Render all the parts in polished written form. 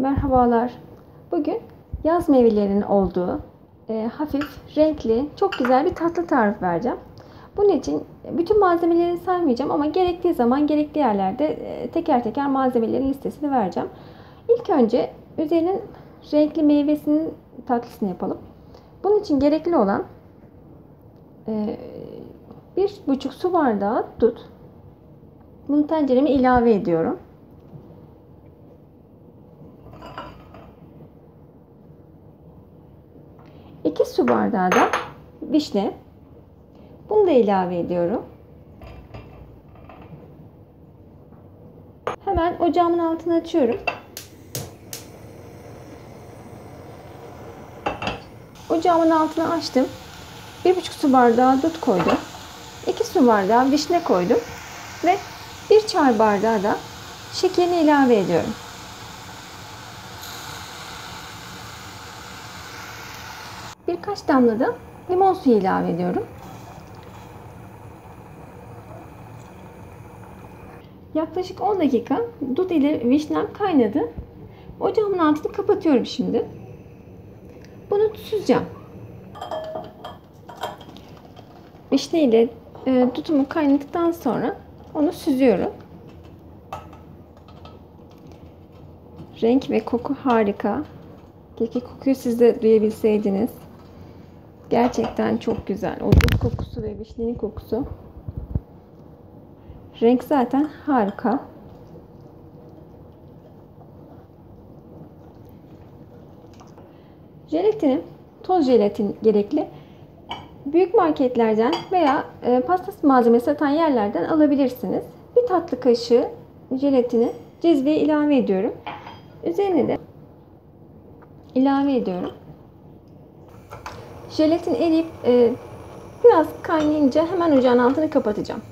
Merhabalar. Bugün yaz meyvelerinin olduğu hafif, renkli, çok güzel bir tatlı tarifi vereceğim. Bunun için bütün malzemeleri saymayacağım ama gerektiği zaman gerekli yerlerde teker teker malzemelerin listesini vereceğim. İlk önce üzerinin renkli meyvesinin tatlısını yapalım. Bunun için gerekli olan 1,5 su bardağı dut. Bunu tencereme ilave ediyorum. 2 su bardağı da vişne. Bunu da ilave ediyorum. Hemen ocağımın altını açıyorum. Ocağımın altını açtım. 1,5 su bardağı dut koydum. 2 su bardağı vişne koydum. Ve 1 çay bardağı da şekerini ilave ediyorum. Birkaç damla da limon suyu ilave ediyorum. Yaklaşık 10 dakika dut ile vişnem kaynadı. Ocağımın altını kapatıyorum şimdi. Bunu süzeceğim. Vişne ile dutumu kaynadıktan sonra onu süzüyorum. Renk ve koku harika. Keşke kokuyu siz de duyabilseydiniz. Gerçekten çok güzel. O dut kokusu ve vişnenin kokusu. Renk zaten harika. Jelatini, toz jelatin gerekli. Büyük marketlerden veya pasta malzemesi satan yerlerden alabilirsiniz. Bir tatlı kaşığı jelatini cezveye ilave ediyorum. Üzerine de ilave ediyorum. Jelatin eriyip biraz kaynayınca hemen ocağın altını kapatacağım.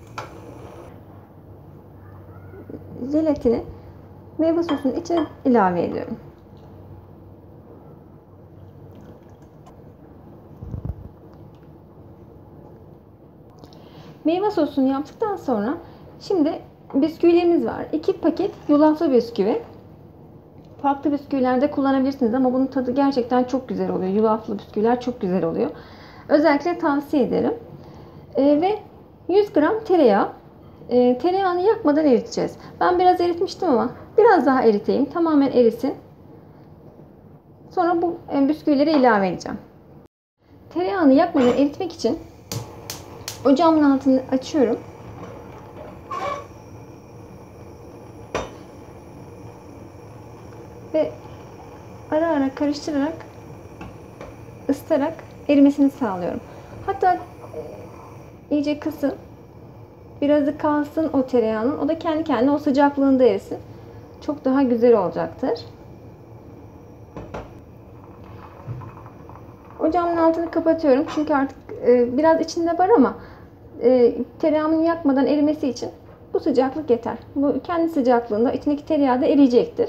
Jelatini meyve sosunun içine ilave ediyorum. Meyve sosunu yaptıktan sonra şimdi bisküvilerimiz var. 2 paket yulaflı bisküvi. Farklı bisküvilerde kullanabilirsiniz ama bunun tadı gerçekten çok güzel oluyor. Yulaflı bisküviler çok güzel oluyor. Özellikle tavsiye ederim. Ve 100 gram tereyağı. Tereyağını yakmadan eriteceğiz. Ben biraz eritmiştim ama biraz daha eriteyim. Tamamen erisin. Sonra bu bisküvileri ilave edeceğim. Tereyağını yakmadan eritmek için ocağımın altını açıyorum. Ve ara ara karıştırarak, ısıtarak erimesini sağlıyorum. Hatta iyice kısın. Birazı kalsın o tereyağının. O da kendi kendine o sıcaklığında erisin. Çok daha güzel olacaktır. Ocağımın altını kapatıyorum. Çünkü artık biraz içinde var ama tereyağımın yakmadan erimesi için bu sıcaklık yeter. Bu kendi sıcaklığında içindeki tereyağı da eriyecektir.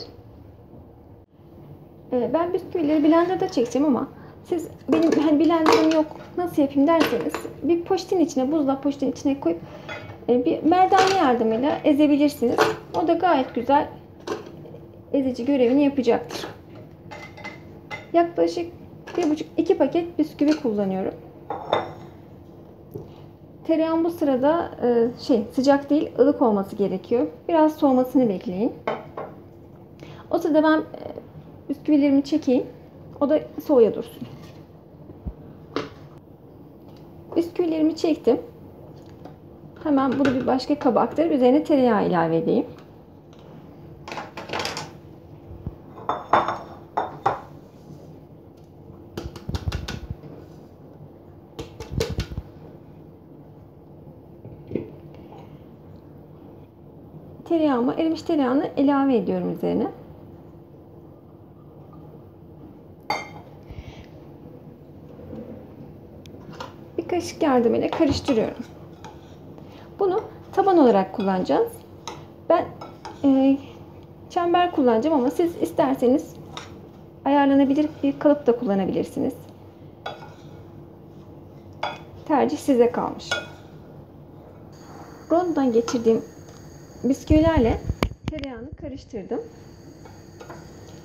Ben bisküvileri blenderda çekeceğim ama siz benim blenderım yok nasıl yapayım derseniz bir poşetin içine, buzdolabı poşetin içine koyup bir merdane yardımıyla ezebilirsiniz. O da gayet güzel ezici görevini yapacaktır. Yaklaşık 1,5-2 paket bisküvi kullanıyorum. Tereyağım bu sırada sıcak değil, ılık olması gerekiyor. Biraz soğumasını bekleyin. O sırada ben bisküvilerimi çekeyim. O da soğuya dursun. Bisküvilerimi çektim. Hemen bunu bir başka kaba aktarıp üzerine tereyağı ilave edeyim. Erimiş tereyağını ilave ediyorum üzerine. Bir kaşık yardımıyla karıştırıyorum. Bunu taban olarak kullanacağız. Ben çember kullanacağım ama siz isterseniz ayarlanabilir bir kalıp da kullanabilirsiniz. Tercih size kalmış. Rondodan geçirdiğim bisküvilerle tereyağını karıştırdım.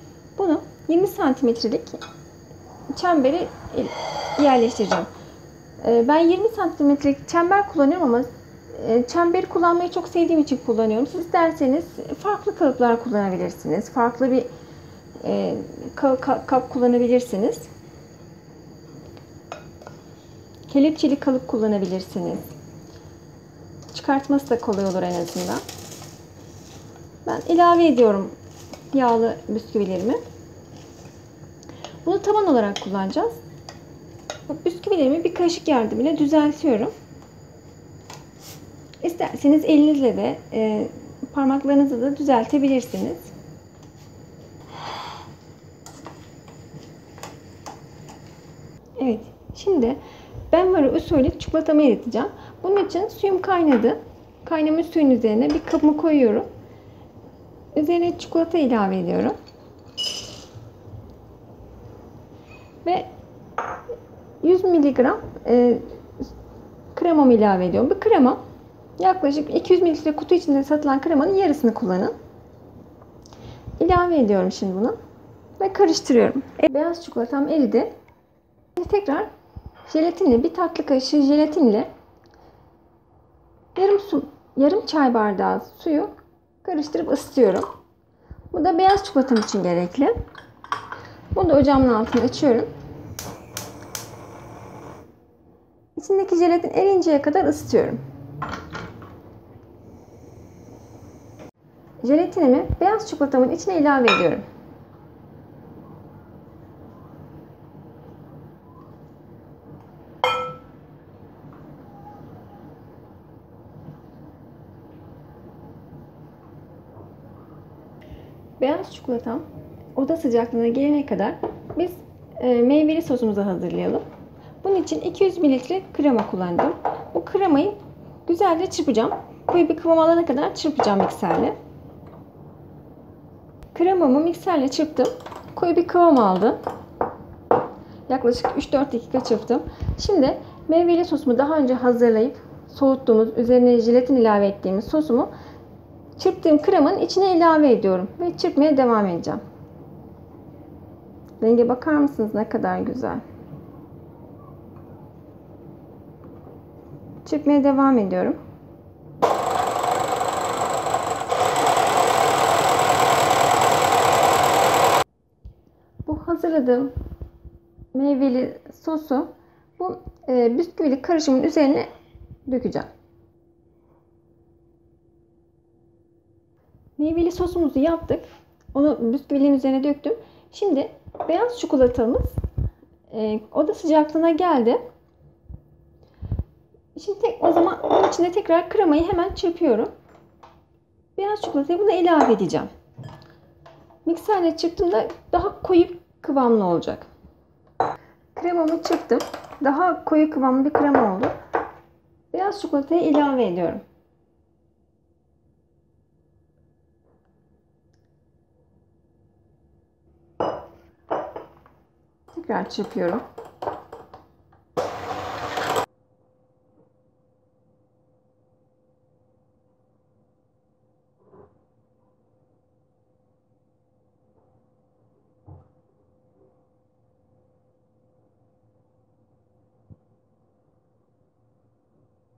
20 santimetrelik çemberi yerleştireceğim. Ben 20 santimetrelik çember kullanıyorum ama çemberi kullanmayı çok sevdiğim için kullanıyorum. Siz isterseniz farklı kalıplar kullanabilirsiniz. Farklı bir kap kullanabilirsiniz. Kelepçeli kalıp kullanabilirsiniz. Çıkartması da kolay olur en azından. Ben ilave ediyorum yağlı bisküvilerimi. Bunu taban olarak kullanacağız. Bisküvilerimi bir kaşık yardımıyla düzeltiyorum. İsterseniz elinizle de parmaklarınızla da düzeltebilirsiniz. Evet, şimdi benmari usulü çikolatamı eriteceğim. Bunun için suyum kaynadı. Kaynamış suyun üzerine bir kabımı koyuyorum. Üzerine çikolata ilave ediyorum. Ve 100 miligram kremamı ilave ediyorum. Bu krema yaklaşık 200 mililitre kutu içinde satılan kremanın yarısını kullanın. İlave ediyorum şimdi bunu ve karıştırıyorum. Beyaz çikolatam eridi. Şimdi tekrar jelatinle, bir tatlı kaşığı jelatinle yarım çay bardağı suyu karıştırıp ısıtıyorum. Bu da beyaz çikolatam için gerekli. Bunu da ocağımın altına açıyorum. İçindeki jelatin erinceye kadar ısıtıyorum. Jelatinimi beyaz çikolatamın içine ilave ediyorum. Beyaz çikolatam oda sıcaklığına gelene kadar biz meyveli sosumuzu hazırlayalım. Bunun için 200 mililitre krema kullandım. Bu kremayı güzelce çırpacağım. Koyu bir kıvam alana kadar çırpacağım mikserle. Kremamı mikserle çırptım. Koyu bir kıvam aldı. Yaklaşık 3-4 dakika çırptım. Şimdi meyveli sosumu daha önce hazırlayıp soğuttuğumuz, üzerine jelatin ilave ettiğimiz sosumu çırptığım kremanın içine ilave ediyorum ve çırpmaya devam edeceğim. Renge bakar mısınız ne kadar güzel. Çırpmaya devam ediyorum. Bu hazırladığım meyveli sosu bu bisküvili karışımın üzerine dökeceğim. Meyveli sosumuzu yaptık. Onu bisküvinin üzerine döktüm. Şimdi beyaz çikolatamız oda sıcaklığına geldi. Şimdi o zaman onun içine tekrar kremayı hemen çırpıyorum. Beyaz çikolatayı buna ilave edeceğim. Mikserle çırptığımda daha koyu kıvamlı olacak. Kremamı çırptım. Daha koyu kıvamlı bir krema oldu. Beyaz çikolatayı ilave ediyorum. Tekrar çırpıyorum.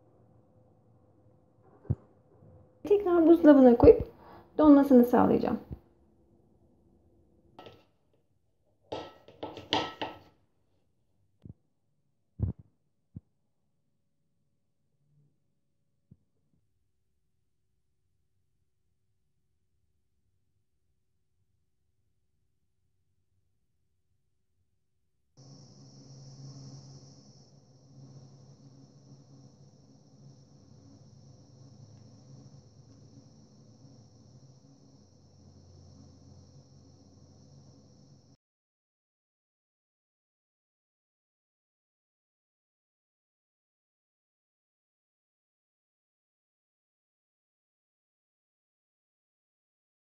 Tekrar buzdolabına koyup donmasını sağlayacağım.